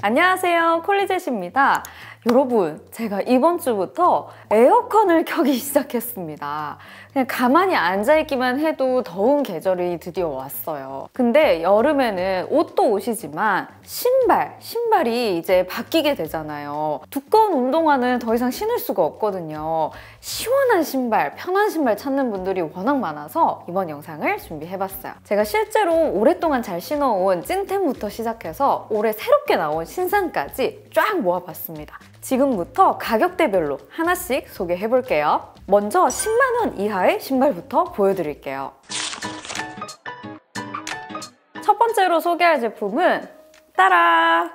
안녕하세요, 콜리젯입니다. 여러분, 제가 이번 주부터 에어컨을 켜기 시작했습니다. 그냥 가만히 앉아있기만 해도 더운 계절이 드디어 왔어요. 근데 여름에는 옷도 옷이지만 신발이 이제 바뀌게 되잖아요. 두꺼운 운동화는 더 이상 신을 수가 없거든요. 시원한 신발, 편한 신발 찾는 분들이 워낙 많아서 이번 영상을 준비해봤어요. 제가 실제로 오랫동안 잘 신어온 찐템부터 시작해서 올해 새롭게 나온 신상까지 쫙 모아봤습니다. 지금부터 가격대별로 하나씩 소개해볼게요. 먼저 10만 원 이하의 신발부터 보여드릴게요. 첫 번째로 소개할 제품은 따라!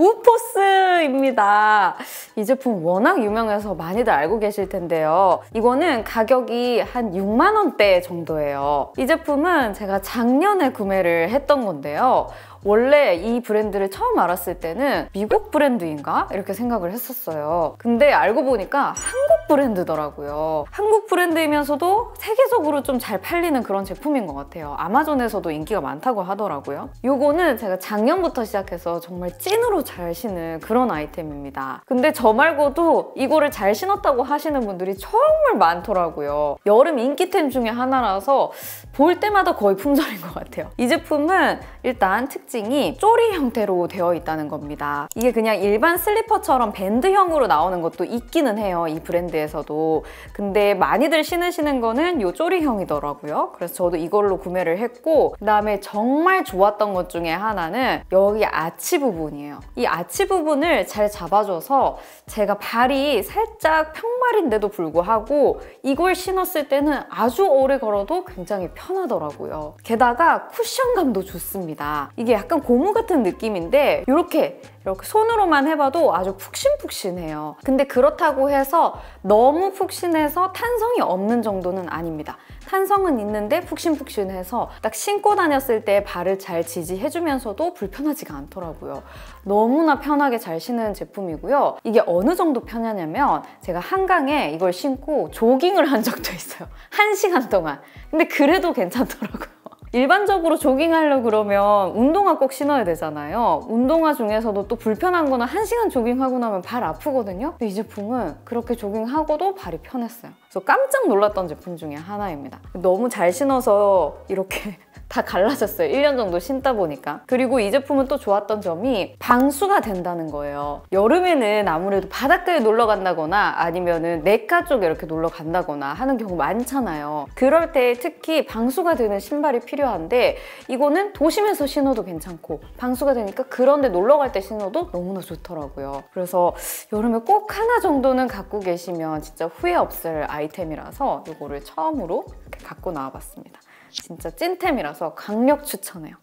우포스입니다. 이 제품 워낙 유명해서 많이들 알고 계실 텐데요. 이거는 가격이 한 6만 원대 정도예요. 이 제품은 제가 작년에 구매를 했던 건데요. 원래 이 브랜드를 처음 알았을 때는 미국 브랜드인가? 이렇게 생각을 했었어요. 근데 알고 보니까 한국 브랜드더라고요. 한국 브랜드이면서도 세계적으로 좀 잘 팔리는 그런 제품인 것 같아요. 아마존에서도 인기가 많다고 하더라고요. 요거는 제가 작년부터 시작해서 정말 찐으로 잘 신은 그런 아이템입니다. 근데 저 말고도 이거를 잘 신었다고 하시는 분들이 정말 많더라고요. 여름 인기템 중에 하나라서 볼 때마다 거의 품절인 것 같아요. 이 제품은 일단 특징이 쪼리 형태로 되어 있다는 겁니다. 이게 그냥 일반 슬리퍼처럼 밴드형으로 나오는 것도 있기는 해요, 이 브랜드에서도. 근데 많이들 신으시는 거는 이 쪼리형이더라고요. 그래서 저도 이걸로 구매를 했고, 그다음에 정말 좋았던 것 중에 하나는 여기 아치 부분이에요. 이 아치 부분을 잘 잡아줘서 제가 발이 살짝 평발인데도 불구하고 이걸 신었을 때는 아주 오래 걸어도 굉장히 편하더라고요. 게다가 쿠션감도 좋습니다. 이게 약간 고무 같은 느낌인데 이렇게 손으로만 해봐도 아주 푹신푹신해요. 근데 그렇다고 해서 너무 푹신해서 탄성이 없는 정도는 아닙니다. 탄성은 있는데 푹신푹신해서 딱 신고 다녔을 때 발을 잘 지지해주면서도 불편하지가 않더라고요. 너무나 편하게 잘 신는 제품이고요. 이게 어느 정도 편하냐면 제가 한강에 이걸 신고 조깅을 한 적도 있어요. 1시간 동안. 근데 그래도 괜찮더라고요. 일반적으로 조깅하려고 그러면 운동화 꼭 신어야 되잖아요. 운동화 중에서도 또 불편한 거는 1시간 조깅하고 나면 발 아프거든요. 근데 이 제품은 그렇게 조깅하고도 발이 편했어요. 그래서 깜짝 놀랐던 제품 중에 하나입니다. 너무 잘 신어서 이렇게 다 갈라졌어요. 1년 정도 신다 보니까. 그리고 이 제품은 또 좋았던 점이 방수가 된다는 거예요. 여름에는 아무래도 바닷가에 놀러 간다거나 아니면은 냇가 쪽에 이렇게 놀러 간다거나 하는 경우 많잖아요. 그럴 때 특히 방수가 되는 신발이 필요한데 이거는 도심에서 신어도 괜찮고 방수가 되니까 그런 데 놀러 갈 때 신어도 너무나 좋더라고요. 그래서 여름에 꼭 하나 정도는 갖고 계시면 진짜 후회 없을 아이템이라서 이거를 처음으로 이렇게 갖고 나와봤습니다. 진짜 찐템이라서 강력 추천해요.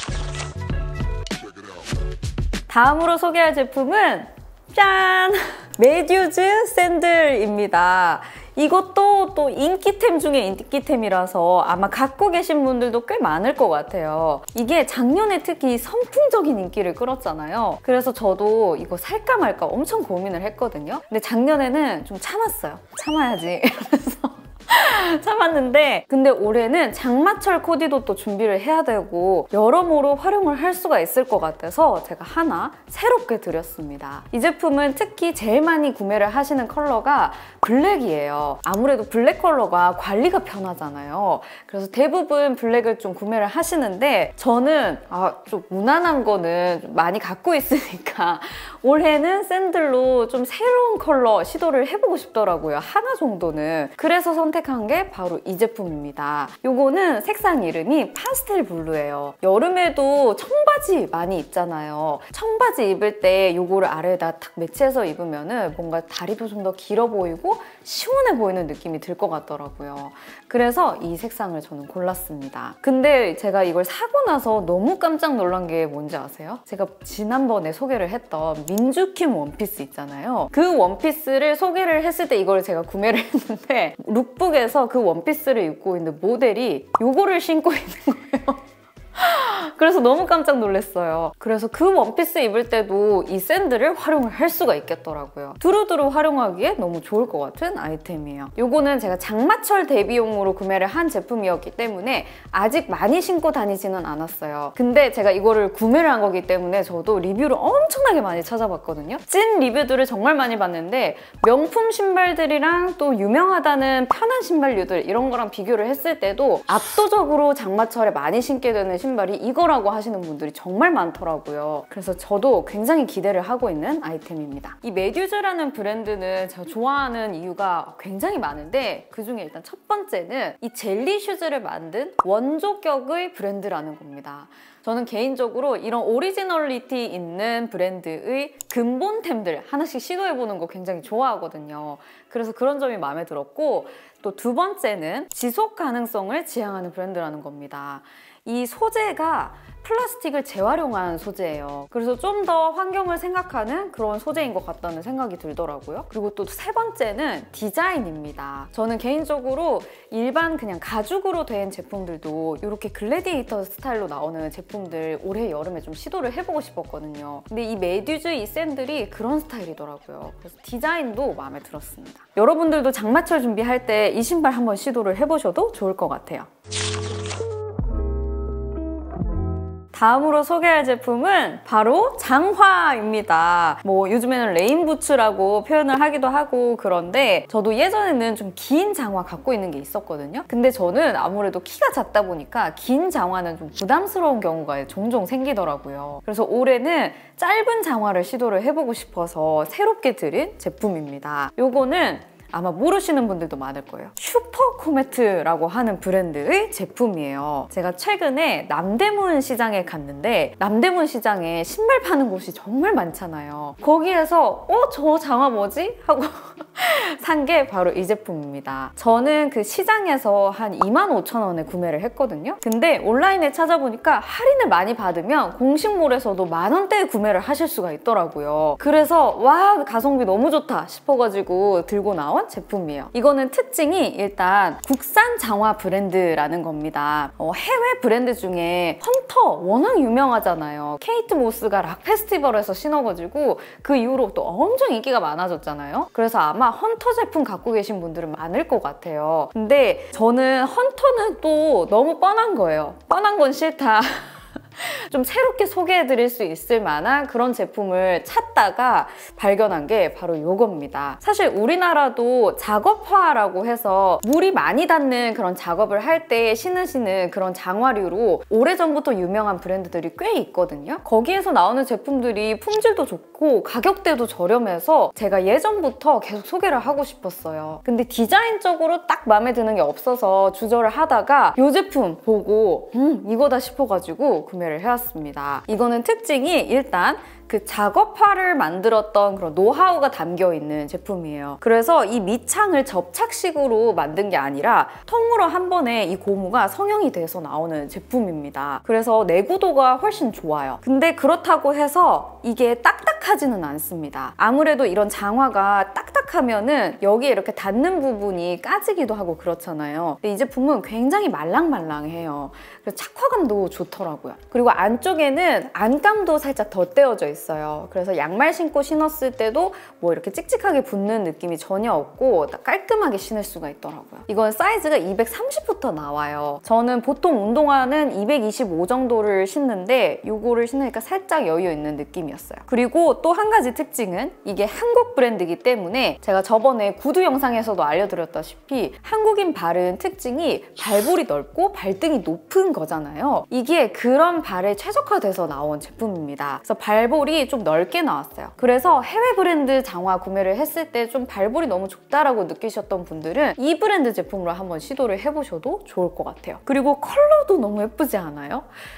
다음으로 소개할 제품은 짠! 메듀즈 샌들입니다. 이것도 또 인기템 중에 인기템이라서 아마 갖고 계신 분들도 꽤 많을 것 같아요. 이게 작년에 특히 선풍적인 인기를 끌었잖아요. 그래서 저도 이거 살까 말까 엄청 고민을 했거든요. 근데 작년에는 좀 참았어요. 참아야지 이러면서 참았는데, 근데 올해는 장마철 코디도 또 준비를 해야 되고 여러모로 활용을 할 수가 있을 것 같아서 제가 하나 새롭게 드렸습니다. 이 제품은 특히 제일 많이 구매를 하시는 컬러가 블랙이에요. 아무래도 블랙 컬러가 관리가 편하잖아요. 그래서 대부분 블랙을 좀 구매를 하시는데 저는 좀 무난한 거는 좀 많이 갖고 있으니까 올해는 샌들로 좀 새로운 컬러 시도를 해보고 싶더라고요. 하나 정도는. 그래서 선택한 게 바로 이 제품입니다. 요거는 색상 이름이 파스텔 블루예요. 여름에도 청바지 많이 입잖아요. 청바지 입을 때 요거를 아래에다 탁 매치해서 입으면은 뭔가 다리도 좀 더 길어 보이고 시원해 보이는 느낌이 들 것 같더라고요. 그래서 이 색상을 저는 골랐습니다. 근데 제가 이걸 사고 나서 너무 깜짝 놀란 게 뭔지 아세요? 제가 지난번에 소개를 했던 민주킴 원피스 있잖아요. 그 원피스를 소개를 했을 때 이걸 제가 구매를 했는데 룩북에서 그 원피스를 입고 있는 모델이 이거를 신고 있는 거예요. 그래서 너무 깜짝 놀랐어요. 그래서 그 원피스 입을 때도 이 샌들을 활용을 할 수가 있겠더라고요. 두루두루 활용하기에 너무 좋을 것 같은 아이템이에요. 요거는 제가 장마철 대비용으로 구매를 한 제품이었기 때문에 아직 많이 신고 다니지는 않았어요. 근데 제가 이거를 구매를 한 거기 때문에 저도 리뷰를 엄청나게 많이 찾아봤거든요. 찐 리뷰들을 정말 많이 봤는데 명품 신발들이랑 또 유명하다는 편한 신발류들 이런 거랑 비교를 했을 때도 압도적으로 장마철에 많이 신게 되는 신발이 이거라고 하시는 분들이 정말 많더라고요. 그래서 저도 굉장히 기대를 하고 있는 아이템입니다. 이 메듀즈라는 브랜드는 제가 좋아하는 이유가 굉장히 많은데 그중에 일단 첫 번째는 이 젤리 슈즈를 만든 원조격의 브랜드라는 겁니다. 저는 개인적으로 이런 오리지널리티 있는 브랜드의 근본템들 하나씩 시도해보는 거 굉장히 좋아하거든요. 그래서 그런 점이 마음에 들었고 또 두 번째는 지속 가능성을 지향하는 브랜드라는 겁니다. 이 소재가 플라스틱을 재활용한 소재예요. 그래서 좀 더 환경을 생각하는 그런 소재인 것 같다는 생각이 들더라고요. 그리고 또 세 번째는 디자인입니다. 저는 개인적으로 일반 그냥 가죽으로 된 제품들도 이렇게 글래디에이터 스타일로 나오는 제품들 올해 여름에 좀 시도를 해보고 싶었거든요. 근데 이 메듀즈 이 샌들이 그런 스타일이더라고요. 그래서 디자인도 마음에 들었습니다. 여러분들도 장마철 준비할 때 이 신발 한번 시도를 해보셔도 좋을 것 같아요. 다음으로 소개할 제품은 바로 장화입니다. 뭐 요즘에는 레인부츠라고 표현을 하기도 하고 그런데 저도 예전에는 좀 긴 장화 갖고 있는 게 있었거든요. 근데 저는 아무래도 키가 작다 보니까 긴 장화는 좀 부담스러운 경우가 종종 생기더라고요. 그래서 올해는 짧은 장화를 시도를 해보고 싶어서 새롭게 들인 제품입니다. 요거는 아마 모르시는 분들도 많을 거예요. 슈퍼코메트라고 하는 브랜드의 제품이에요. 제가 최근에 남대문 시장에 갔는데 남대문 시장에 신발 파는 곳이 정말 많잖아요. 거기에서 저 장화 뭐지? 하고 산 게 바로 이 제품입니다. 저는 그 시장에서 한 25,000원에 구매를 했거든요. 근데 온라인에 찾아보니까 할인을 많이 받으면 공식몰에서도 만원대에 구매를 하실 수가 있더라고요. 그래서 와, 가성비 너무 좋다 싶어가지고 들고 나온 제품이에요. 이거는 특징이 일단 국산 장화 브랜드라는 겁니다. 해외 브랜드 중에 헌터 워낙 유명하잖아요. 케이트 모스가 락 페스티벌에서 신어가지고 그 이후로 또 엄청 인기가 많아졌잖아요. 그래서 아마 헌터 제품 갖고 계신 분들은 많을 것 같아요. 근데 저는 헌터는 또 너무 뻔한 거예요. 뻔한 건 싫다. 좀 새롭게 소개해드릴 수 있을 만한 그런 제품을 찾다가 발견한 게 바로 이겁니다. 사실 우리나라도 작업화라고 해서 물이 많이 닿는 그런 작업을 할 때 신으시는 그런 장화류로 오래전부터 유명한 브랜드들이 꽤 있거든요. 거기에서 나오는 제품들이 품질도 좋고 가격대도 저렴해서 제가 예전부터 계속 소개를 하고 싶었어요. 근데 디자인적으로 딱 마음에 드는 게 없어서 주저를 하다가 이 제품 보고 이거다 싶어가지고 구매를 해왔습니다. 이거는 특징이 일단 그 작업화를 만들었던 그런 노하우가 담겨있는 제품이에요. 그래서 이 밑창을 접착식으로 만든 게 아니라 통으로 한 번에 이 고무가 성형이 돼서 나오는 제품입니다. 그래서 내구도가 훨씬 좋아요. 근데 그렇다고 해서 이게 딱딱하지는 않습니다. 아무래도 이런 장화가 딱딱하면은 여기에 이렇게 닿는 부분이 까지기도 하고 그렇잖아요. 근데 이 제품은 굉장히 말랑말랑해요. 그래서 착화감도 좋더라고요. 그리고 안쪽에는 안감도 살짝 덧대어져 있어요. 그래서 양말 신고 신었을 때도 뭐 이렇게 찍찍하게 붙는 느낌이 전혀 없고 깔끔하게 신을 수가 있더라고요. 이건 사이즈가 230부터 나와요. 저는 보통 운동화는 225 정도를 신는데 이거를 신으니까 살짝 여유 있는 느낌이었어요. 그리고 또 한 가지 특징은 이게 한국 브랜드이기 때문에 제가 저번에 구두 영상에서도 알려드렸다시피 한국인 발은 특징이 발볼이 넓고 발등이 높은 거잖아요. 이게 그런 발에 최적화돼서 나온 제품입니다. 그래서 발볼이 좀 넓게 나왔어요. 그래서 해외 브랜드 장화 구매를 했을 때 좀 발볼이 너무 좁다라고 느끼셨던 분들은 이 브랜드 제품으로 한번 시도를 해보셔도 좋을 것 같아요. 그리고 컬러도 너무 예쁘지 않아요?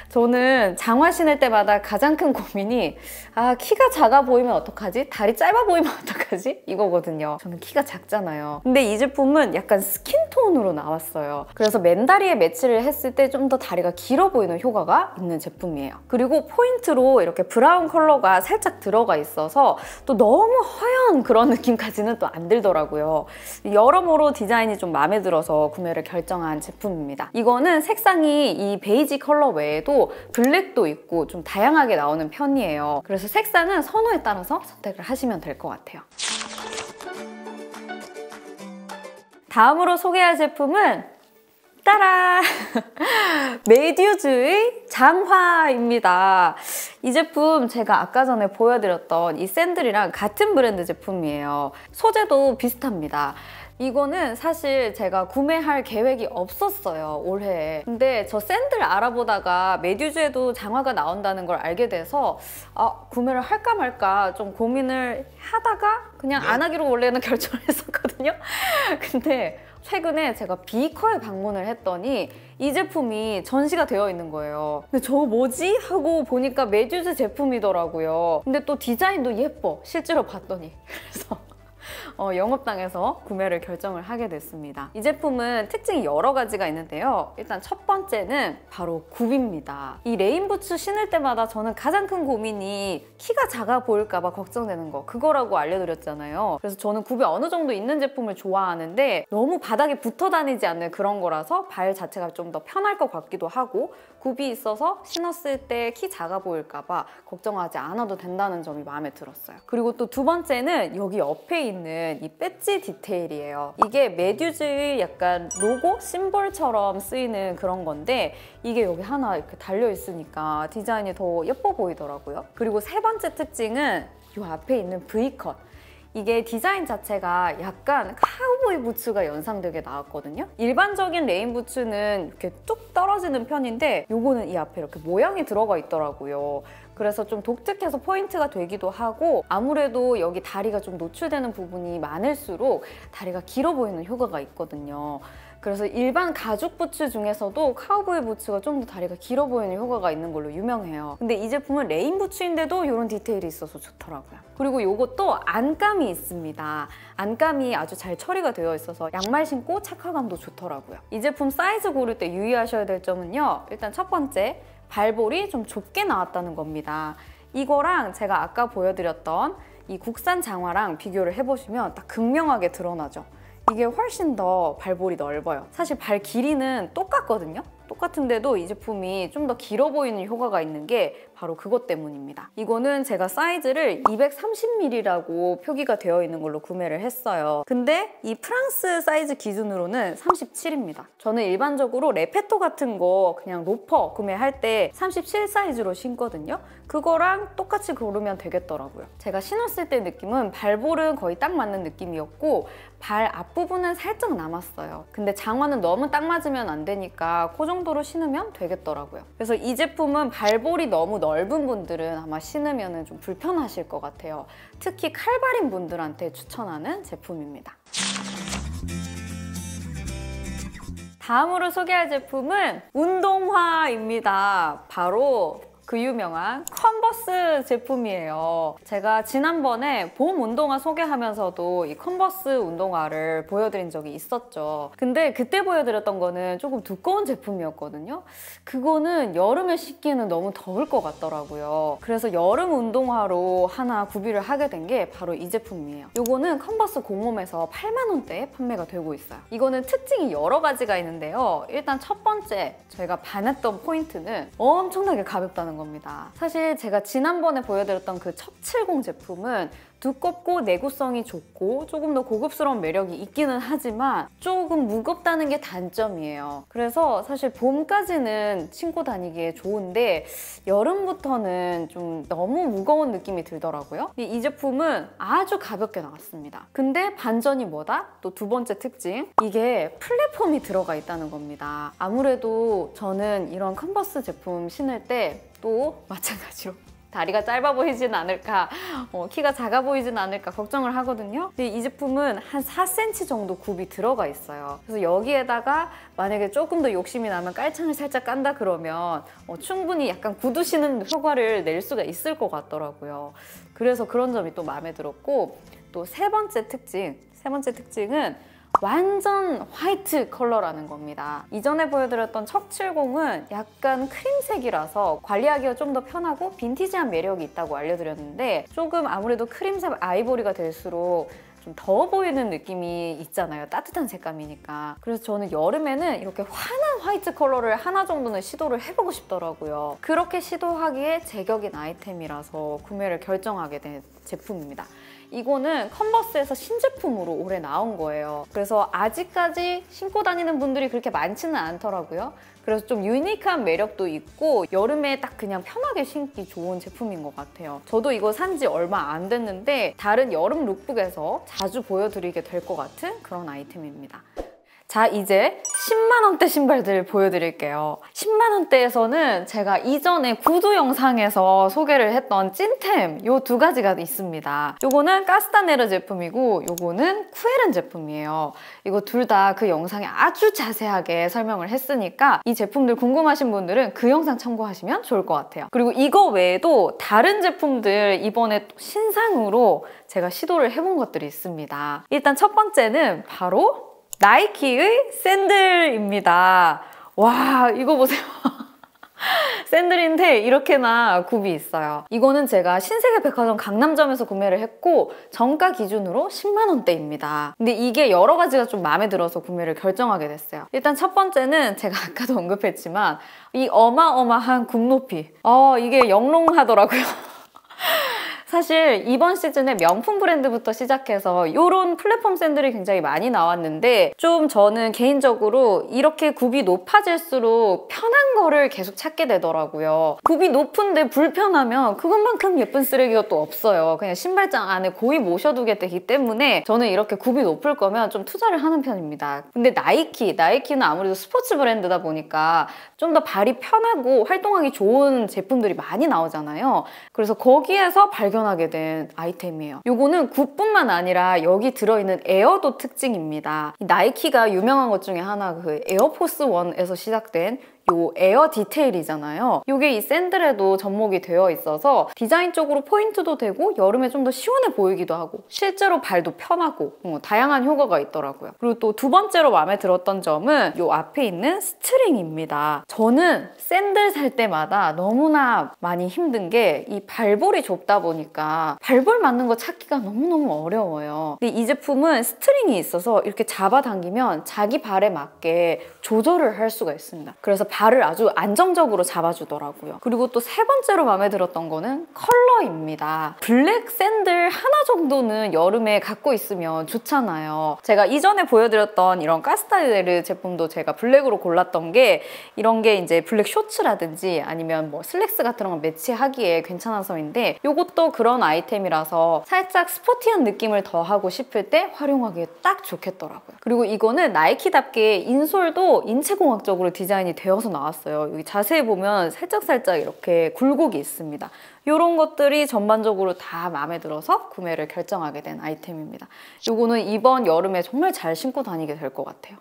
저는 장화 신을 때마다 가장 큰 고민이 키가 작아 보이면 어떡하지? 다리 짧아 보이면 어떡하지? 이거거든요. 저는 키가 작잖아요. 근데 이 제품은 약간 스킨톤으로 나왔어요. 그래서 맨다리에 매치를 했을 때 좀 더 다리가 길어 보이는 효과가 있는 제품이에요. 그리고 포인트로 이렇게 브라운 컬러 컬러가 살짝 들어가 있어서 또 너무 허연 그런 느낌까지는 또 안 들더라고요. 여러모로 디자인이 좀 마음에 들어서 구매를 결정한 제품입니다. 이거는 색상이 이 베이지 컬러 외에도 블랙도 있고 좀 다양하게 나오는 편이에요. 그래서 색상은 선호에 따라서 선택을 하시면 될 것 같아요. 다음으로 소개할 제품은 따라! 메듀즈의 장화입니다. 이 제품 제가 아까 전에 보여드렸던 이 샌들이랑 같은 브랜드 제품이에요. 소재도 비슷합니다. 이거는 사실 제가 구매할 계획이 없었어요, 올해에. 근데 저 샌들 알아보다가 메듀즈에도 장화가 나온다는 걸 알게 돼서 구매를 할까 말까 좀 고민을 하다가 그냥 안 하기로 원래는 결정을 했었거든요. 근데 최근에 제가 비커에 방문을 했더니 이 제품이 전시가 되어 있는 거예요. 근데 저 뭐지? 하고 보니까 메듀즈 제품이더라고요. 근데 또 디자인도 예뻐, 실제로 봤더니. 그래서 영업당에서 구매를 결정을 하게 됐습니다. 이 제품은 특징이 여러 가지가 있는데요. 일단 첫 번째는 바로 굽입니다. 이 레인부츠 신을 때마다 저는 가장 큰 고민이 키가 작아 보일까 봐 걱정되는 거, 그거라고 알려드렸잖아요. 그래서 저는 굽이 어느 정도 있는 제품을 좋아하는데 너무 바닥에 붙어 다니지 않는 그런 거라서 발 자체가 좀 더 편할 것 같기도 하고, 굽이 있어서 신었을 때 키 작아 보일까 봐 걱정하지 않아도 된다는 점이 마음에 들었어요. 그리고 또 두 번째는 여기 옆에 있는 이 배지 디테일이에요. 이게 메듀즈의 약간 로고? 심볼처럼 쓰이는 그런 건데 이게 여기 하나 이렇게 달려 있으니까 디자인이 더 예뻐 보이더라고요. 그리고 세 번째 특징은 이 앞에 있는 V컷. 이게 디자인 자체가 약간 카우보이 부츠가 연상되게 나왔거든요. 일반적인 레인 부츠는 이렇게 뚝 떨어지는 편인데 요거는 이 앞에 이렇게 모양이 들어가 있더라고요. 그래서 좀 독특해서 포인트가 되기도 하고, 아무래도 여기 다리가 좀 노출되는 부분이 많을수록 다리가 길어 보이는 효과가 있거든요. 그래서 일반 가죽 부츠 중에서도 카우보이 부츠가 좀 더 다리가 길어 보이는 효과가 있는 걸로 유명해요. 근데 이 제품은 레인 부츠인데도 이런 디테일이 있어서 좋더라고요. 그리고 이것도 안감이 있습니다. 안감이 아주 잘 처리가 되어 있어서 양말 신고 착화감도 좋더라고요. 이 제품 사이즈 고를 때 유의하셔야 될 점은요. 일단 첫 번째, 발볼이 좀 좁게 나왔다는 겁니다. 이거랑 제가 아까 보여드렸던 이 국산 장화랑 비교를 해보시면 딱 극명하게 드러나죠. 이게 훨씬 더 발볼이 넓어요. 사실 발 길이는 똑같거든요. 똑같은데도 이 제품이 좀 더 길어 보이는 효과가 있는 게 바로 그것 때문입니다. 이거는 제가 사이즈를 230mm라고 표기가 되어 있는 걸로 구매를 했어요. 근데 이 프랑스 사이즈 기준으로는 37입니다. 저는 일반적으로 레페토 같은 거 그냥 로퍼 구매할 때 37 사이즈로 신거든요. 그거랑 똑같이 고르면 되겠더라고요. 제가 신었을 때 느낌은 발볼은 거의 딱 맞는 느낌이었고 발 앞부분은 살짝 남았어요. 근데 장화는 너무 딱 맞으면 안 되니까 그 정도로 신으면 되겠더라고요. 그래서 이 제품은 발볼이 너무 넓은 분들은 아마 신으면 좀 불편하실 것 같아요. 특히 칼발인 분들한테 추천하는 제품입니다. 다음으로 소개할 제품은 운동화입니다. 바로 그 유명한 컨버스 제품이에요. 제가 지난번에 봄 운동화 소개하면서도 이 컨버스 운동화를 보여드린 적이 있었죠. 근데 그때 보여드렸던 거는 조금 두꺼운 제품이었거든요. 그거는 여름에 신기는 너무 더울 것 같더라고요. 그래서 여름 운동화로 하나 구비를 하게 된 게 바로 이 제품이에요. 이거는 컨버스 공홈에서 8만 원대에 판매가 되고 있어요. 이거는 특징이 여러 가지가 있는데요. 일단 첫 번째, 제가 반했던 포인트는 엄청나게 가볍다는 겁니다. 사실 제가 지난번에 보여드렸던 그 첩70 제품은 두껍고 내구성이 좋고 조금 더 고급스러운 매력이 있기는 하지만 조금 무겁다는 게 단점이에요. 그래서 사실 봄까지는 신고 다니기에 좋은데 여름부터는 좀 너무 무거운 느낌이 들더라고요. 이 제품은 아주 가볍게 나왔습니다. 근데 반전이 뭐다? 또 두 번째 특징, 이게 플랫폼이 들어가 있다는 겁니다. 아무래도 저는 이런 컨버스 제품 신을 때 또 마찬가지로 다리가 짧아 보이진 않을까, 키가 작아 보이진 않을까 걱정을 하거든요. 근데 이 제품은 한 4cm 정도 굽이 들어가 있어요. 그래서 여기에다가 만약에 조금 더 욕심이 나면 깔창을 살짝 깐다 그러면 충분히 약간 구두 신는 효과를 낼 수가 있을 것 같더라고요. 그래서 그런 점이 또 마음에 들었고, 또 세 번째 특징은 완전 화이트 컬러라는 겁니다. 이전에 보여드렸던 척70은 약간 크림색이라서 관리하기가 좀 더 편하고 빈티지한 매력이 있다고 알려드렸는데 조금 아무래도 크림색 아이보리가 될수록 좀 더워 보이는 느낌이 있잖아요. 따뜻한 색감이니까. 그래서 저는 여름에는 이렇게 환한 화이트 컬러를 하나 정도는 시도를 해보고 싶더라고요. 그렇게 시도하기에 제격인 아이템이라서 구매를 결정하게 된 제품입니다. 이거는 컨버스에서 신제품으로 올해 나온 거예요. 그래서 아직까지 신고 다니는 분들이 그렇게 많지는 않더라고요. 그래서 좀 유니크한 매력도 있고 여름에 딱 그냥 편하게 신기 좋은 제품인 것 같아요. 저도 이거 산 지 얼마 안 됐는데 다른 여름 룩북에서 자주 보여드리게 될 것 같은 그런 아이템입니다. 자, 이제 10만 원대 신발들 보여드릴게요. 10만 원대에서는 제가 이전에 구두 영상에서 소개를 했던 찐템 요 두 가지가 있습니다. 요거는 까스타네르 제품이고 요거는 쿠에른 제품이에요. 이거 둘 다 그 영상에 아주 자세하게 설명을 했으니까 이 제품들 궁금하신 분들은 그 영상 참고하시면 좋을 것 같아요. 그리고 이거 외에도 다른 제품들 이번에 또 신상으로 제가 시도를 해본 것들이 있습니다. 일단 첫 번째는 바로 나이키의 샌들입니다. 와, 이거 보세요. 샌들인데 이렇게나 굽이 있어요. 이거는 제가 신세계 백화점 강남점에서 구매를 했고 정가 기준으로 10만 원대입니다. 근데 이게 여러 가지가 좀 마음에 들어서 구매를 결정하게 됐어요. 일단 첫 번째는 제가 아까도 언급했지만 이 어마어마한 굽 높이. 이게 영롱하더라고요. 사실 이번 시즌에 명품 브랜드부터 시작해서 이런 플랫폼 샌들이 굉장히 많이 나왔는데 좀 저는 개인적으로 이렇게 굽이 높아질수록 편한 거를 계속 찾게 되더라고요. 굽이 높은데 불편하면 그것만큼 예쁜 쓰레기가 또 없어요. 그냥 신발장 안에 고이 모셔두게 되기 때문에 저는 이렇게 굽이 높을 거면 좀 투자를 하는 편입니다. 근데 나이키는 아무래도 스포츠 브랜드다 보니까 좀 더 발이 편하고 활동하기 좋은 제품들이 많이 나오잖아요. 그래서 거기에서 발견하게 된 아이템이에요. 요거는 굽뿐만 아니라 여기 들어있는 에어도 특징입니다. 이 나이키가 유명한 것 중에 하나 그 에어포스 1에서 시작된 요 에어 디테일이잖아요. 이게 이 샌들에도 접목이 되어 있어서 디자인 쪽으로 포인트도 되고 여름에 좀 더 시원해 보이기도 하고 실제로 발도 편하고 다양한 효과가 있더라고요. 그리고 또 두 번째로 마음에 들었던 점은 요 앞에 있는 스트링입니다. 저는 샌들 살 때마다 너무나 많이 힘든 게 이 발볼이 좁다 보니까 발볼 맞는 거 찾기가 너무너무 어려워요. 근데 이 제품은 스트링이 있어서 이렇게 잡아당기면 자기 발에 맞게 조절을 할 수가 있습니다. 그래서 발을 아주 안정적으로 잡아주더라고요. 그리고 또 세 번째로 마음에 들었던 거는 컬러입니다. 블랙 샌들 하나 정도는 여름에 갖고 있으면 좋잖아요. 제가 이전에 보여드렸던 이런 까스타네르 제품도 제가 블랙으로 골랐던 게 이런 게 이제 블랙 쇼츠라든지 아니면 뭐 슬랙스 같은 거 매치하기에 괜찮아서인데 이것도 그런 아이템이라서 살짝 스포티한 느낌을 더하고 싶을 때 활용하기에 딱 좋겠더라고요. 그리고 이거는 나이키답게 인솔도 인체공학적으로 디자인이 되어서 나왔어요. 여기 자세히 보면 살짝살짝 이렇게 굴곡이 있습니다. 이런 것들이 전반적으로 다 마음에 들어서 구매를 결정하게 된 아이템입니다. 이거는 이번 여름에 정말 잘 신고 다니게 될 것 같아요.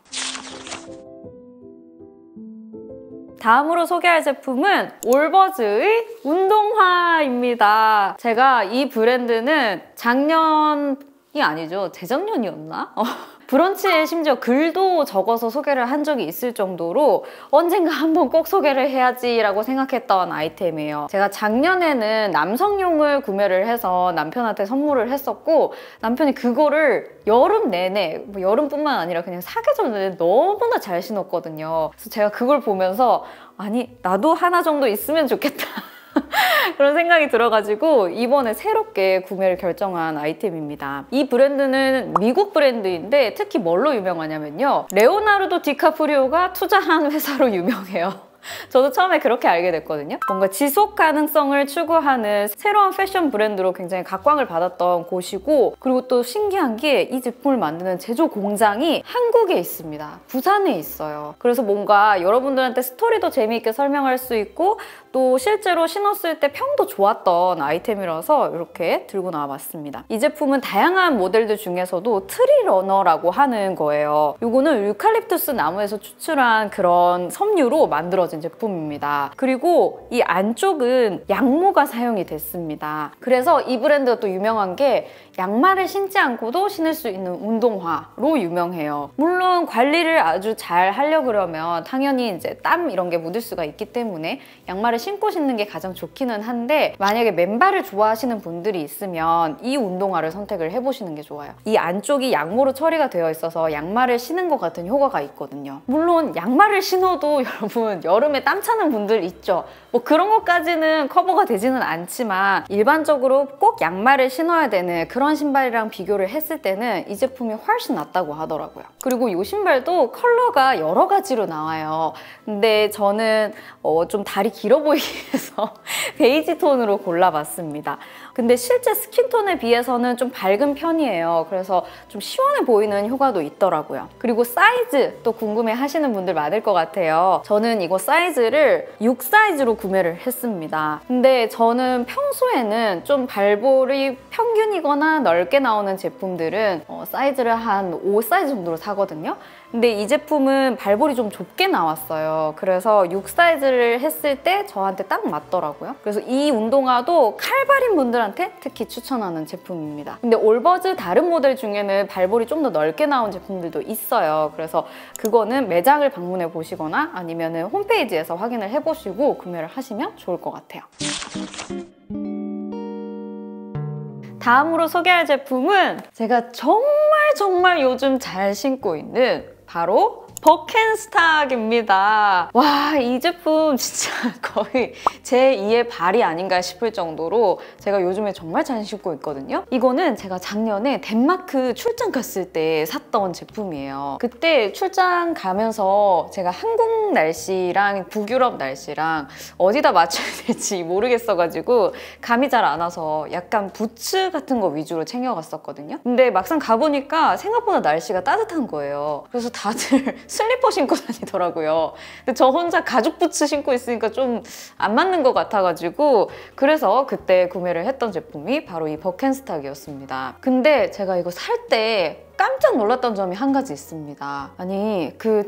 다음으로 소개할 제품은 올버즈의 운동화입니다. 제가 이 브랜드는 작년이 아니죠. 재작년이었나? 브런치에 심지어 글도 적어서 소개를 한 적이 있을 정도로 언젠가 한번 꼭 소개를 해야지 라고 생각했던 아이템이에요. 제가 작년에는 남성용을 구매를 해서 남편한테 선물을 했었고 남편이 그거를 여름 내내, 여름뿐만 아니라 그냥 사계절 내내 너무나 잘 신었거든요. 그래서 제가 그걸 보면서 아니 나도 하나 정도 있으면 좋겠다. 그런 생각이 들어가지고 이번에 새롭게 구매를 결정한 아이템입니다. 이 브랜드는 미국 브랜드인데 특히 뭘로 유명하냐면요. 레오나르도 디카프리오가 투자한 회사로 유명해요. 저도 처음에 그렇게 알게 됐거든요. 뭔가 지속 가능성을 추구하는 새로운 패션 브랜드로 굉장히 각광을 받았던 곳이고 그리고 또 신기한 게 이 제품을 만드는 제조 공장이 한국에 있습니다. 부산에 있어요. 그래서 뭔가 여러분들한테 스토리도 재미있게 설명할 수 있고 또 실제로 신었을 때 평도 좋았던 아이템이라서 이렇게 들고 나와봤습니다. 이 제품은 다양한 모델들 중에서도 트리러너라고 하는 거예요. 이거는 유칼립투스 나무에서 추출한 그런 섬유로 만들어진 만들어진 제품입니다. 그리고 이 안쪽은 양모가 사용이 됐습니다. 그래서 이 브랜드가 또 유명한 게 양말을 신지 않고도 신을 수 있는 운동화로 유명해요. 물론 관리를 아주 잘 하려고 그러면 당연히 이제 땀 이런 게 묻을 수가 있기 때문에 양말을 신고 신는 게 가장 좋기는 한데, 만약에 맨발을 좋아하시는 분들이 있으면 이 운동화를 선택을 해보시는 게 좋아요. 이 안쪽이 양모로 처리가 되어 있어서 양말을 신은 것 같은 효과가 있거든요. 물론 양말을 신어도 여러분 여름에 땀 차는 분들 있죠. 뭐 그런 것까지는 커버가 되지는 않지만 일반적으로 꼭 양말을 신어야 되는 그런 신발이랑 비교를 했을 때는 이 제품이 훨씬 낫다고 하더라고요. 그리고 이 신발도 컬러가 여러 가지로 나와요. 근데 저는 좀 다리 길어 보이기 위해서 베이지 톤으로 골라봤습니다. 근데 실제 스킨톤에 비해서는 좀 밝은 편이에요. 그래서 좀 시원해 보이는 효과도 있더라고요. 그리고 사이즈 또 궁금해 하시는 분들 많을 것 같아요. 저는 이거 사이즈를 6 사이즈로 구매를 했습니다. 근데 저는 평소에는 좀 발볼이 평균이거나 넓게 나오는 제품들은 사이즈를 한 5 사이즈 정도로 사거든요. 근데 이 제품은 발볼이 좀 좁게 나왔어요. 그래서 6 사이즈를 했을 때 저한테 딱 맞더라고요. 그래서 이 운동화도 칼발인 분들한테 특히 추천하는 제품입니다. 근데 올버즈 다른 모델 중에는 발볼이 좀 더 넓게 나온 제품들도 있어요. 그래서 그거는 매장을 방문해 보시거나 아니면 홈페이지에서 확인을 해보시고 구매를 하시면 좋을 것 같아요. 다음으로 소개할 제품은 제가 정말 요즘 잘 신고 있는 바로 버켄스탁입니다. 와, 이 제품 진짜 거의 제 2의 발이 아닌가 싶을 정도로 제가 요즘에 정말 잘 신고 있거든요. 이거는 제가 작년에 덴마크 출장 갔을 때 샀던 제품이에요. 그때 출장 가면서 제가 한국 날씨랑 북유럽 날씨랑 어디다 맞춰야 될지 모르겠어가지고 감이 잘 안 와서 약간 부츠 같은 거 위주로 챙겨갔었거든요. 근데 막상 가보니까 생각보다 날씨가 따뜻한 거예요. 그래서 다들 슬리퍼 신고 다니더라고요. 근데 저 혼자 가죽 부츠 신고 있으니까 좀 안 맞는 것 같아가지고 그래서 그때 구매를 했던 제품이 바로 이 버켄스탁이었습니다. 근데 제가 이거 살 때 깜짝 놀랐던 점이 한 가지 있습니다. 아니, 그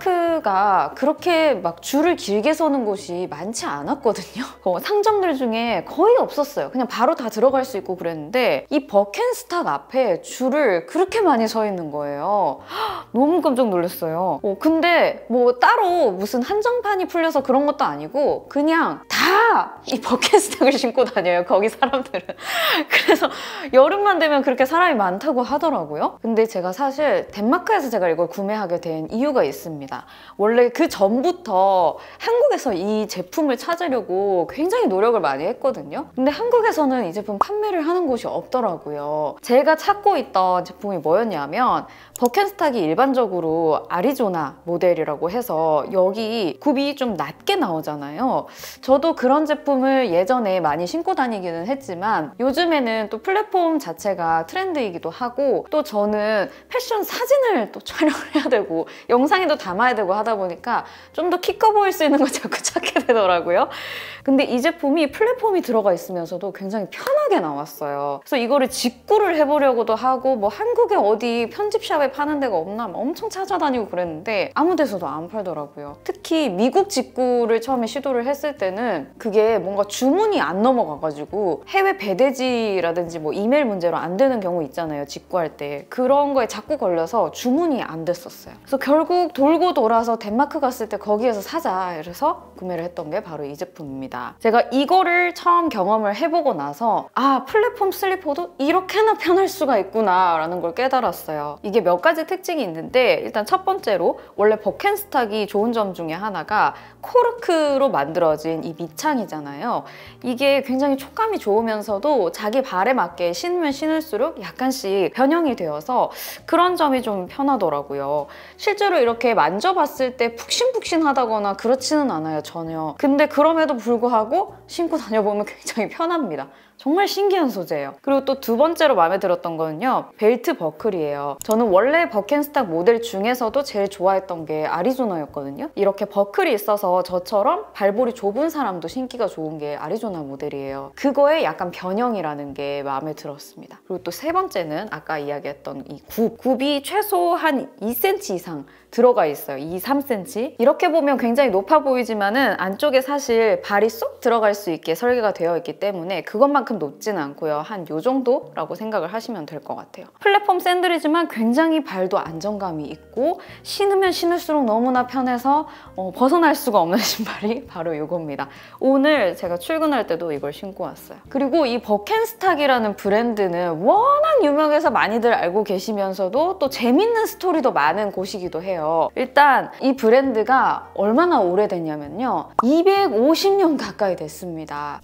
덴마크가 그렇게 막 줄을 길게 서는 곳이 많지 않았거든요. 상점들 중에 거의 없었어요. 그냥 바로 다 들어갈 수 있고 그랬는데 이 버켄스탁 앞에 줄을 그렇게 많이 서 있는 거예요. 너무 깜짝 놀랐어요. 근데 뭐 따로 무슨 한정판이 풀려서 그런 것도 아니고 그냥 다 이 버켄스탁을 신고 다녀요, 거기 사람들은. 그래서 여름만 되면 그렇게 사람이 많다고 하더라고요. 근데 제가 사실 덴마크에서 제가 이걸 구매하게 된 이유가 있습니다. 원래 그 전부터 한국에서 이 제품을 찾으려고 굉장히 노력을 많이 했거든요. 근데 한국에서는 이 제품 판매를 하는 곳이 없더라고요. 제가 찾고 있던 제품이 뭐였냐면 버켄스탁이 일반적으로 아리조나 모델이라고 해서 여기 굽이 좀 낮게 나오잖아요. 저도 그런 제품을 예전에 많이 신고 다니기는 했지만 요즘에는 또 플랫폼 자체가 트렌드이기도 하고 또 저는 패션 사진을 또 촬영을 해야 되고 영상에도 담아야 되고 하다 보니까 좀 더 키 커 보일 수 있는 걸 자꾸 찾게 되더라고요. 근데 이 제품이 플랫폼이 들어가 있으면서도 굉장히 편하게 나왔어요. 그래서 이거를 직구를 해보려고도 하고 뭐 한국에 어디 편집샵에 파는 데가 없나 엄청 찾아다니고 그랬는데 아무 데서도 안 팔더라고요. 특히 미국 직구를 처음에 시도를 했을 때는 그게 뭔가 주문이 안 넘어가가지고 해외 배대지라든지 뭐 이메일 문제로 안 되는 경우 있잖아요, 직구할 때. 그런 거에 자꾸 걸려서 주문이 안 됐었어요. 그래서 결국 돌고 돌아서 덴마크 갔을 때 거기에서 사자 이래서 구매를 했던 게 바로 이 제품입니다. 제가 이거를 처음 경험을 해보고 나서 아, 플랫폼 슬리퍼도 이렇게나 편할 수가 있구나 라는 걸 깨달았어요. 이게 몇 가지 특징이 있는데 일단 첫 번째로 원래 버켄스탁이 좋은 점 중에 하나가 코르크로 만들어진 이 밑창이잖아요. 이게 굉장히 촉감이 좋으면서도 자기 발에 맞게 신으면 신을수록 약간씩 변형이 되어서 그런 점이 좀 편하더라고요. 실제로 이렇게 만져봤을 때 푹신푹신하다거나 그렇지는 않아요, 전혀. 근데 그럼에도 불구하고 신고 다녀보면 굉장히 편합니다. 정말 신기한 소재예요. 그리고 또 두 번째로 마음에 들었던 거는요, 벨트 버클이에요. 저는 원래 버켄스탁 모델 중에서도 제일 좋아했던 게 아리조나였거든요. 이렇게 버클이 있어서 저처럼 발볼이 좁은 사람도 신기가 좋은 게 아리조나 모델이에요. 그거에 약간 변형이라는 게 마음에 들었습니다. 그리고 또 세 번째는 아까 이야기했던 이 굽이 최소 한 2cm 이상 들어가 있어요. 2, 3cm. 이렇게 보면 굉장히 높아 보이지만은 안쪽에 사실 발이 쏙 들어갈 수 있게 설계가 되어 있기 때문에 그것만큼 높지는 않고요. 한 요 정도라고 생각을 하시면 될 것 같아요. 플랫폼 샌들이지만 굉장히 발도 안정감이 있고 신으면 신을수록 너무나 편해서 벗어날 수가 없는 신발이 바로 이겁니다. 오늘 제가 출근할 때도 이걸 신고 왔어요. 그리고 이 버켄스탁이라는 브랜드는 워낙 유명해서 많이들 알고 계시면서도 또 재밌는 스토리도 많은 곳이기도 해요. 일단 이 브랜드가 얼마나 오래됐냐면요. 250년 가까이 됐습니다.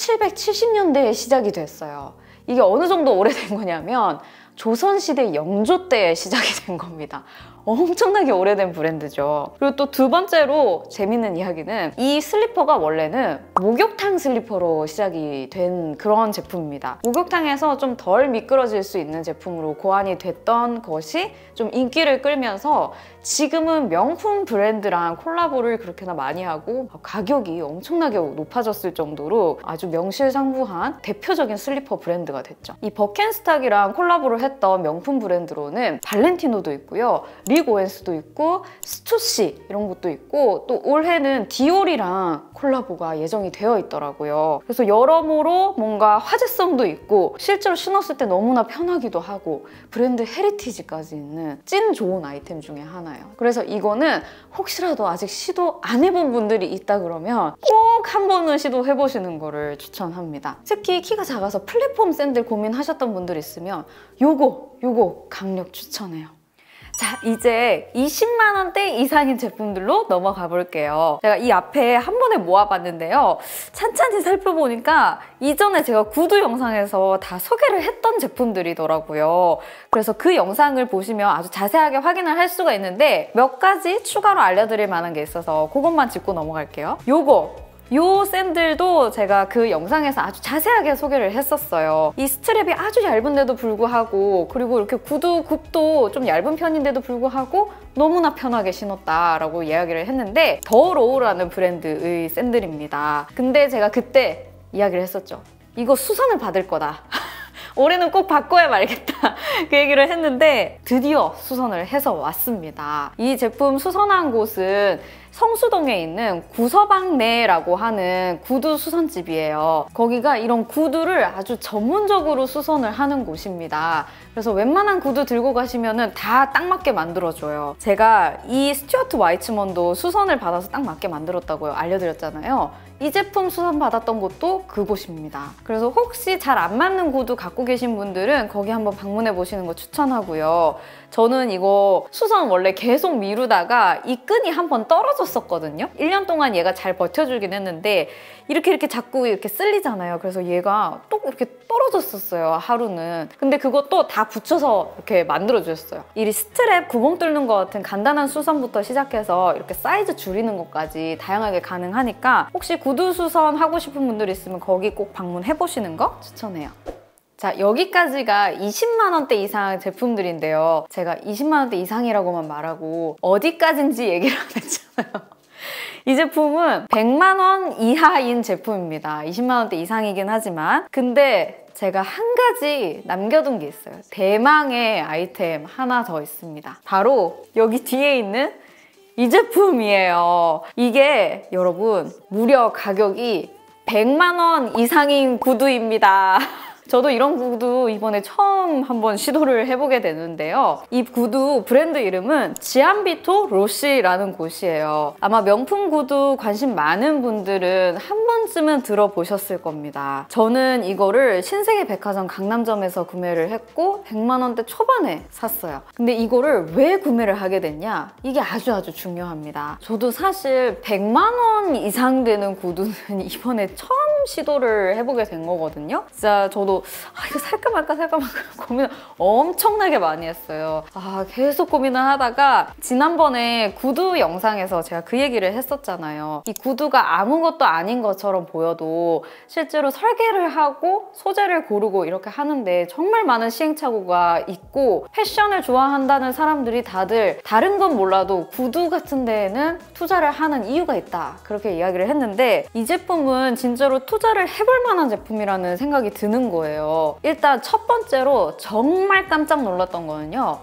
1770년대에 시작이 됐어요. 이게 어느 정도 오래된 거냐면 조선시대 영조 때 시작이 된 겁니다. 엄청나게 오래된 브랜드죠. 그리고 또 두 번째로 재밌는 이야기는 이 슬리퍼가 원래는 목욕탕 슬리퍼로 시작이 된 그런 제품입니다. 목욕탕에서 좀 덜 미끄러질 수 있는 제품으로 고안이 됐던 것이 좀 인기를 끌면서 지금은 명품 브랜드랑 콜라보를 그렇게나 많이 하고 가격이 엄청나게 높아졌을 정도로 아주 명실상부한 대표적인 슬리퍼 브랜드가 됐죠. 이 버켄스탁이랑 콜라보를 했던 명품 브랜드로는 발렌티노도 있고요. 릭 오웬스도 있고 스투시 이런 것도 있고 또 올해는 디올이랑 콜라보가 예정이 되어 있더라고요. 그래서 여러모로 뭔가 화제성도 있고 실제로 신었을 때 너무나 편하기도 하고 브랜드 헤리티지까지 있는 찐 좋은 아이템 중에 하나예요. 그래서 이거는 혹시라도 아직 시도 안 해본 분들이 있다 그러면 꼭 한 번은 시도해보시는 거를 추천합니다. 특히 키가 작아서 플랫폼 샌들 고민하셨던 분들 있으면 요거 강력 추천해요. 자, 이제 20만 원대 이상인 제품들로 넘어가 볼게요. 제가 이 앞에 한 번에 모아봤는데요. 찬찬히 살펴보니까 이전에 제가 구두 영상에서 다 소개를 했던 제품들이더라고요. 그래서 그 영상을 보시면 아주 자세하게 확인을 할 수가 있는데 몇 가지 추가로 알려드릴 만한 게 있어서 그것만 짚고 넘어갈게요. 요 샌들도 제가 그 영상에서 아주 자세하게 소개를 했었어요. 이 스트랩이 아주 얇은데도 불구하고 그리고 이렇게 구두 굽도 좀 얇은 편인데도 불구하고 너무나 편하게 신었다라고 이야기를 했는데 더 로우라는 브랜드의 샌들입니다. 근데 제가 그때 이야기를 했었죠. 이거 수선을 받을 거다. 올해는 꼭 바꿔야 말겠다 그 얘기를 했는데 드디어 수선을 해서 왔습니다. 이 제품 수선한 곳은 성수동에 있는 구서방내라고 하는 구두 수선집이에요. 거기가 이런 구두를 아주 전문적으로 수선을 하는 곳입니다. 그래서 웬만한 구두 들고 가시면 다 딱 맞게 만들어줘요. 제가 이 스튜어트 와이츠먼도 수선을 받아서 딱 맞게 만들었다고 알려드렸잖아요. 이 제품 수선 받았던 곳도 그곳입니다. 그래서 혹시 잘 안 맞는 구두 갖고 계신 분들은 거기 한번 방문해 보시는 거 추천하고요. 저는 이거 수선 원래 계속 미루다가 이 끈이 한번 떨어졌었거든요. 1년 동안 얘가 잘 버텨주긴 했는데 이렇게 자꾸 이렇게 쓸리잖아요. 그래서 얘가 또 이렇게 떨어졌었어요, 하루는. 근데 그것도 다 붙여서 이렇게 만들어주셨어요. 이 스트랩 구멍 뚫는 것 같은 간단한 수선부터 시작해서 이렇게 사이즈 줄이는 것까지 다양하게 가능하니까 혹시 구두 수선 하고 싶은 분들 있으면 거기 꼭 방문해보시는 거 추천해요. 자, 여기까지가 20만 원대 이상 제품들인데요. 제가 20만 원대 이상이라고만 말하고 어디까지인지 얘기를 안 했잖아요. 이 제품은 100만 원 이하인 제품입니다. 20만 원대 이상이긴 하지만 근데 제가 한 가지 남겨둔 게 있어요. 대망의 아이템 하나 더 있습니다. 바로 여기 뒤에 있는 이 제품이에요. 이게 여러분 무려 가격이 100만 원 이상인 구두입니다. 저도 이런 구두 이번에 처음 한번 시도를 해보게 되는데요. 이 구두 브랜드 이름은 지암비토 로시라는 곳이에요. 아마 명품 구두 관심 많은 분들은 한 번쯤은 들어보셨을 겁니다. 저는 이거를 신세계 백화점 강남점에서 구매를 했고 100만 원대 초반에 샀어요. 근데 이거를 왜 구매를 하게 됐냐? 이게 아주 중요합니다. 저도 사실 100만 원 이상 되는 구두는 이번에 처음 시도를 해보게 된 거거든요. 진짜 저도 이거 살까 말까 고민을 엄청나게 많이 했어요. 계속 고민을 하다가 지난번에 구두 영상에서 제가 그 얘기를 했었잖아요. 이 구두가 아무것도 아닌 것처럼 보여도 실제로 설계를 하고 소재를 고르고 이렇게 하는데 정말 많은 시행착오가 있고 패션을 좋아한다는 사람들이 다들 다른 건 몰라도 구두 같은 데에는 투자를 하는 이유가 있다. 그렇게 이야기를 했는데 이 제품은 진짜로 투자를 해볼 만한 제품이라는 생각이 드는 거예요. 일단 첫 번째로 정말 깜짝 놀랐던 거는요.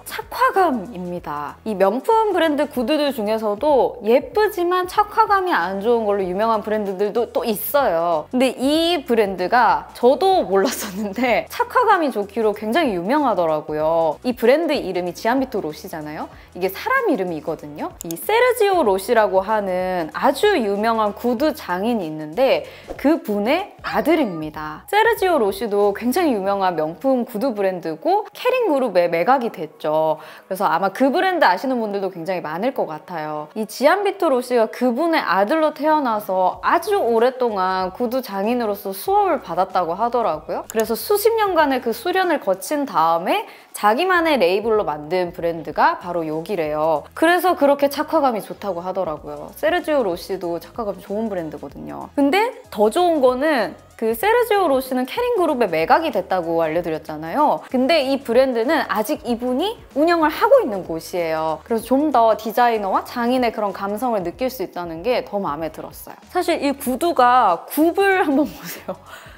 착화감입니다. 이 명품 브랜드 구두들 중에서도 예쁘지만 착화감이 안 좋은 걸로 유명한 브랜드들도 또 있어요. 근데 이 브랜드가 저도 몰랐었는데 착화감이 좋기로 굉장히 유명하더라고요. 이 브랜드 이름이 지안비토 로시잖아요. 이게 사람 이름이거든요. 이 세르지오 로시라고 하는 아주 유명한 구두 장인이 있는데 그분의 아들입니다. 세르지오 로시도 굉장히 유명한 명품 구두 브랜드고 케링 그룹의 매각이 됐죠. 그래서 아마 그 브랜드 아시는 분들도 굉장히 많을 것 같아요. 이 지안비토 로시가 그분의 아들로 태어나서 아주 오랫동안 구두 장인으로서 수업을 받았다고 하더라고요. 그래서 수십 년간의 그 수련을 거친 다음에 자기만의 레이블로 만든 브랜드가 바로 여기래요. 그래서 그렇게 착화감이 좋다고 하더라고요. 세르지오 로시도 착화감이 좋은 브랜드거든요. 근데 더 좋은 거는 그 세르지오 로시는 케링 그룹에 매각이 됐다고 알려드렸잖아요. 근데 이 브랜드는 아직 이분이 운영을 하고 있는 곳이에요. 그래서 좀 더 디자이너와 장인의 그런 감성을 느낄 수 있다는 게 더 마음에 들었어요. 사실 이 구두가 굽을 한번 보세요.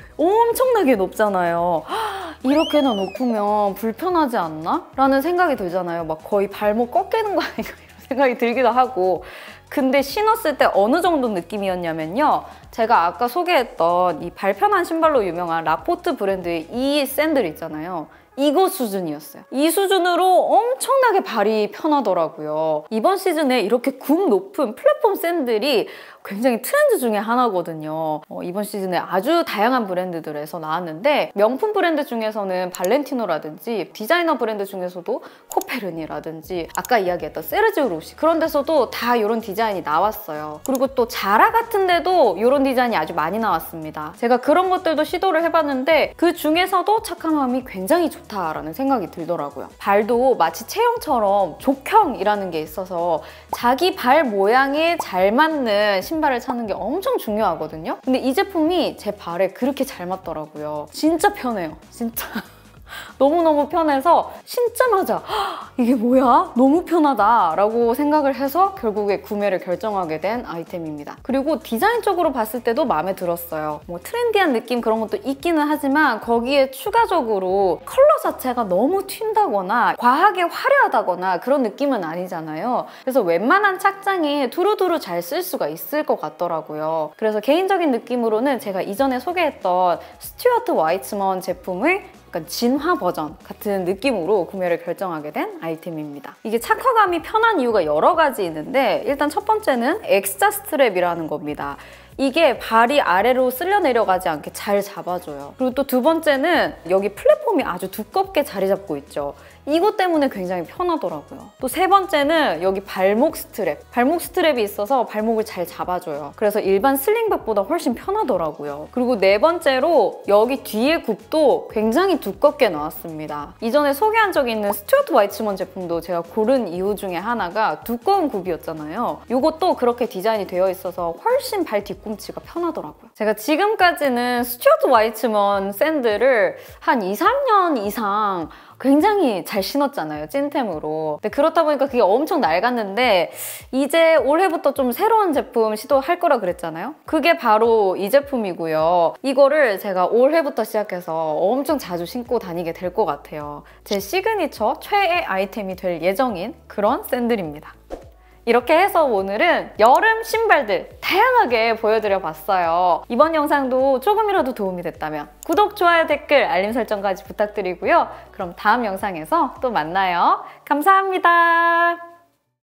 엄청나게 높잖아요. 이렇게나 높으면 불편하지 않나? 라는 생각이 들잖아요. 막 거의 발목 꺾이는 거 아닌가 이런 생각이 들기도 하고. 근데 신었을 때 어느 정도 느낌이었냐면요. 제가 아까 소개했던 이 발편한 신발로 유명한 라포트 브랜드의 이 샌들 있잖아요. 이거 수준이었어요. 이 수준으로 엄청나게 발이 편하더라고요. 이번 시즌에 이렇게 굽 높은 플랫폼 샌들이 굉장히 트렌드 중에 하나거든요. 이번 시즌에 아주 다양한 브랜드들에서 나왔는데 명품 브랜드 중에서는 발렌티노라든지 디자이너 브랜드 중에서도 코페르니라든지 아까 이야기했던 세르지오 로시 그런 데서도 다 이런 디자인이 나왔어요. 그리고 또 자라 같은 데도 이런 디자인이 아주 많이 나왔습니다. 제가 그런 것들도 시도를 해봤는데 그 중에서도 착화감이 굉장히 좋다라는 생각이 들더라고요. 발도 마치 체형처럼 족형이라는 게 있어서 자기 발 모양에 잘 맞는 신발을 찾는 게 엄청 중요하거든요. 근데 이 제품이 제 발에 그렇게 잘 맞더라고요. 진짜 편해요. 진짜. 너무너무 편해서 신자마자 이게 뭐야? 너무 편하다 라고 생각을 해서 결국에 구매를 결정하게 된 아이템입니다. 그리고 디자인적으로 봤을 때도 마음에 들었어요. 뭐 트렌디한 느낌 그런 것도 있기는 하지만 거기에 추가적으로 컬러 자체가 너무 튄다거나 과하게 화려하다거나 그런 느낌은 아니잖아요. 그래서 웬만한 착장에 두루두루 잘 쓸 수가 있을 것 같더라고요. 그래서 개인적인 느낌으로는 제가 이전에 소개했던 스튜어트 와이츠먼 제품을 약간 진화 버전 같은 느낌으로 구매를 결정하게 된 아이템입니다. 이게 착화감이 편한 이유가 여러 가지 있는데 일단 첫 번째는 X자 스트랩이라는 겁니다. 이게 발이 아래로 쓸려 내려가지 않게 잘 잡아줘요. 그리고 또 두 번째는 여기 플랫폼이 아주 두껍게 자리 잡고 있죠. 이것 때문에 굉장히 편하더라고요. 또 세 번째는 여기 발목 스트랩. 발목 스트랩이 있어서 발목을 잘 잡아줘요. 그래서 일반 슬링백보다 훨씬 편하더라고요. 그리고 네 번째로 여기 뒤에 굽도 굉장히 두껍게 나왔습니다. 이전에 소개한 적이 있는 스튜어트 와이츠먼 제품도 제가 고른 이유 중에 하나가 두꺼운 굽이었잖아요. 이것도 그렇게 디자인이 되어 있어서 훨씬 발 뒤꿈치가 편하더라고요. 제가 지금까지는 스튜어트 와이츠먼 샌들을 한 2, 3년 이상 굉장히 잘 신었잖아요, 찐템으로. 근데 그렇다 보니까 그게 엄청 낡았는데 이제 올해부터 좀 새로운 제품 시도할 거라 그랬잖아요? 그게 바로 이 제품이고요. 이거를 제가 올해부터 시작해서 엄청 자주 신고 다니게 될 것 같아요. 제 시그니처 최애 아이템이 될 예정인 그런 샌들입니다. 이렇게 해서 오늘은 여름 신발들 다양하게 보여드려 봤어요. 이번 영상도 조금이라도 도움이 됐다면 구독, 좋아요, 댓글, 알림 설정까지 부탁드리고요. 그럼 다음 영상에서 또 만나요. 감사합니다.